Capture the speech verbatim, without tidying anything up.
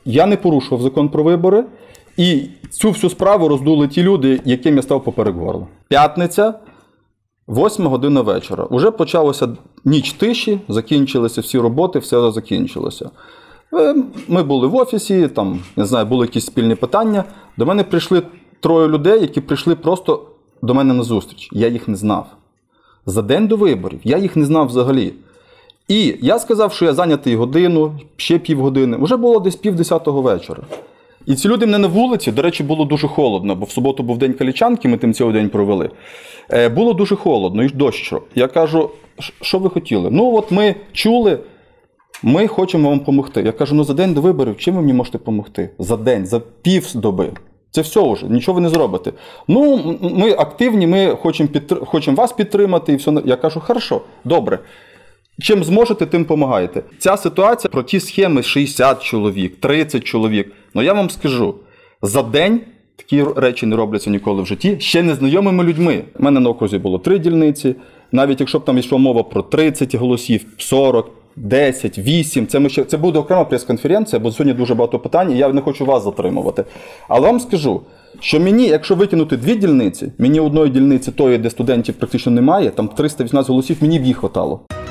Я не порушував закон про вибори, і цю всю справу роздули ті люди, яким я став поперек горла. П'ятниця, восьма година вечора. Уже почалася ніч тиші, закінчилися всі роботи, все закінчилося. Ми були в офісі, там, не знаю, були якісь спільні питання. До мене прийшли троє людей, які прийшли просто до мене на зустріч. Я їх не знав. За день до виборів. Я їх не знав взагалі. І я сказав, що я зайнятий годину, ще півгодини. Уже було десь півдесятого вечора. І ці люди мене на вулиці, до речі, було дуже холодно, бо в суботу був день Калічанки, ми тим цілий день провели. Було дуже холодно, і дощ. Я кажу, що ви хотіли? Ну от ми чули, ми хочемо вам допомогти. Я кажу, ну за день до виборів, чим ви мені можете допомогти? За день, за півдоби. Це все вже, нічого ви не зробите. Ну, ми активні, ми хочемо, підтр... хочемо вас підтримати. І все. Я кажу, хорошо, добре. Чим зможете, тим допомагаєте. Ця ситуація про ті схеми шістдесят чоловік, тридцять чоловік. Ну я вам скажу, за день такі речі не робляться ніколи в житті, ще незнайомими людьми. У мене на окрузі було три дільниці, навіть якщо б там йшла мова про тридцять голосів, сорок, десять, вісім, це, ми ще, це буде окрема прес-конференція, бо сьогодні дуже багато питань, і я не хочу вас затримувати. Але вам скажу, що мені, якщо викинути дві дільниці, мені одної дільниці тої, де студентів практично немає, там триста вісімнадцять голосів, мені б їх хватало.